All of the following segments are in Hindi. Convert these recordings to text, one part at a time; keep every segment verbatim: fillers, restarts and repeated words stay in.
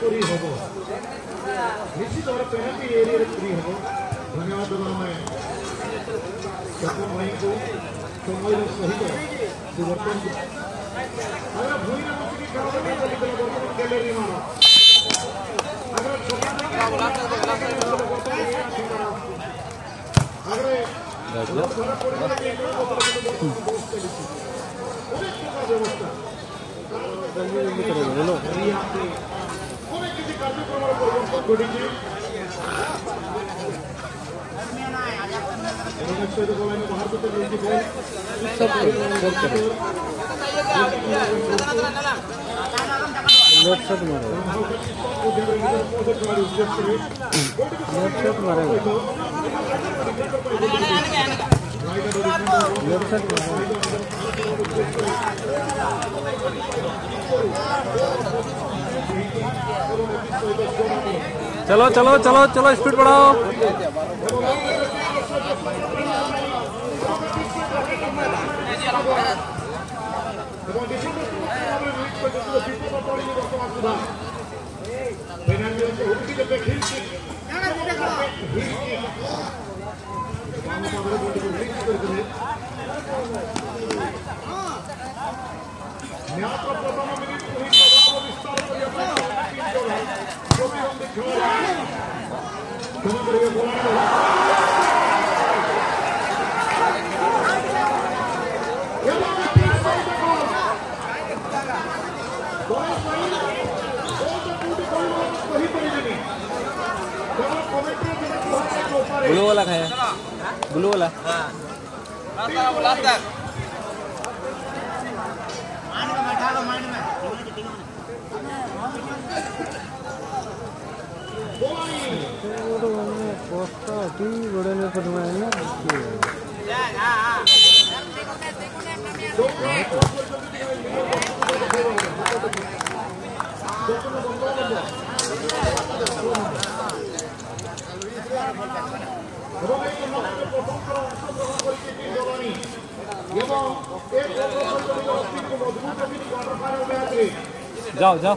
फ्री हम निश्चित भाव पेनाल्टी एरिया फ्री हम धन्यवाद देवा आम चपन भाई को समय सहित से बर्तमान अगर भूई में बस खेल बर्तमान गैलेरी मान अगर चलो चलो चलो चलो स्पीड बढ़ाओ। ब्लू वाला खाया ब्लू वाला गोड़े में पटवाए ना जाओ जाओ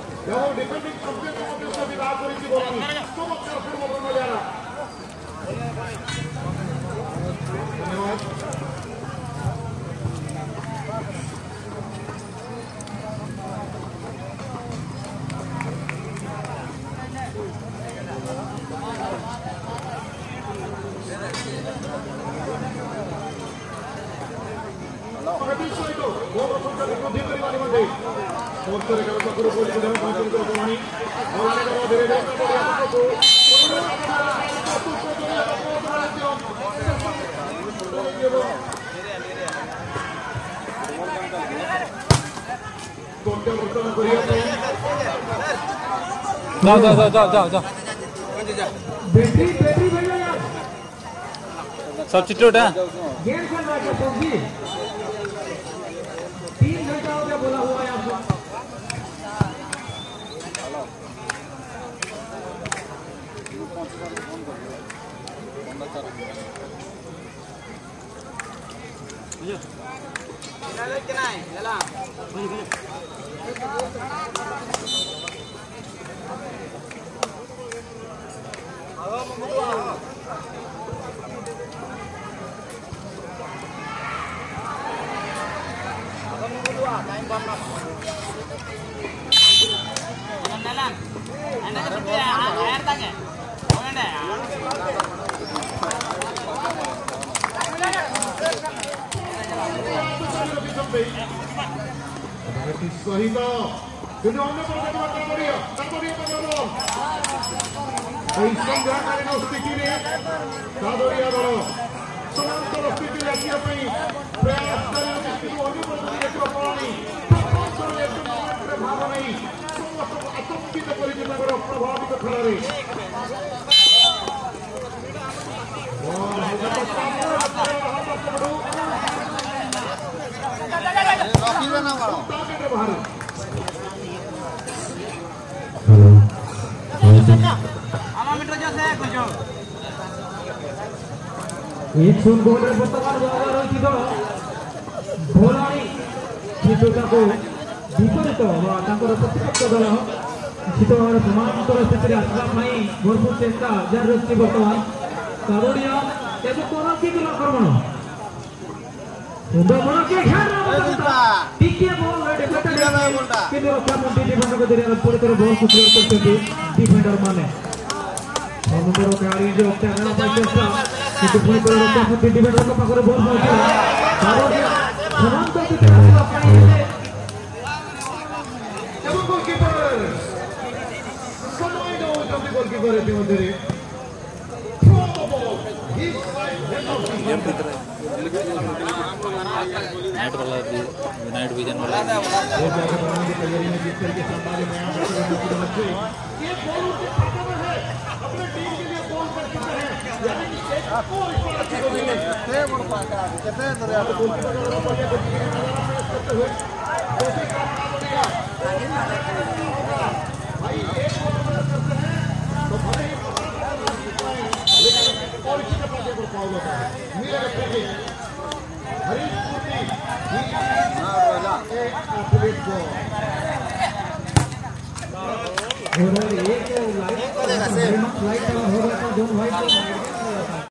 जाओ जाओ जाओ जाओ जाओ जाओ बैटरी बैटरी भैया यार सब चिट्टोट है गेम खेल रहा है पबजी तीन घंटा हो गया बोला हुआ है आपको सहित अन्य संघाकालीन स्थिति सादरिया दल समांतर स्थिति आसा प्रयास भाग नहीं समस्त आतंकित प्रभावित खेल इच्छुन गोल बर्तमान व्यवहार रही भोलाणी विपरीत प्रतिपक्ष दल निश्चित भाव समांतर स्थिति आसवा भरपूर चेष्टा जारी रही बर्तमान कारोड़िया एवं कोन की आक्रमण सुंदर बड़ा के टिके बॉल डिफेंडर के रक्षा मंत्री डिफेंडर को देने पूरी तरह बॉल को क्लियर करते थे डिफेंडर माने नंबर खिलाड़ी जो त्यागना पर चेष्टा किंतु पूरी तरह रक्षा मंत्री डिफेंडर को पकड़ बॉल पहुंचा कारोड़िया समांतर स्थिति आसवा पानी एवं गोलकीपर समाइनो जल्दी गोलकीपर है मध्य नाइट वाला भी नाइट विजन वाला वो जाके बनाने की तैयारी में जिस तरीके से हमारे नया बच्चे ये बॉल उनके खाते में है अपने टीम के लिए बॉल कर चुके हैं यानी कि एक और इस बार अच्छी हो गई है कितने बड़ पाका कितने दरिया तो गोलकीपर का बढ़िया गोलकीपर करते हुए दूसरी काम बनेगा भाई एक और मदद करते हैं तो भले ही लेकिन और इसी के पास एक और फाउल होता है मेरे रखते हैं हरीश पूर्ति एक एथलीट को हो रहा है एक लाइट लाइट हो रहा था दोनों भाई